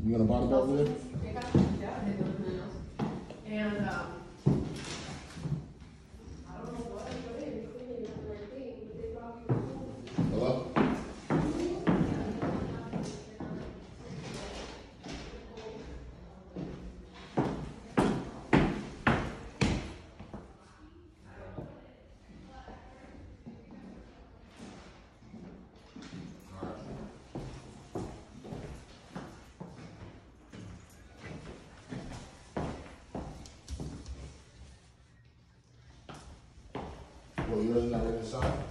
You got a bottle over there? Yeah, they do everything else. And, I don't know what, but they cleaning up their thing, but they probably. Hello? Well, you're not ready to sign?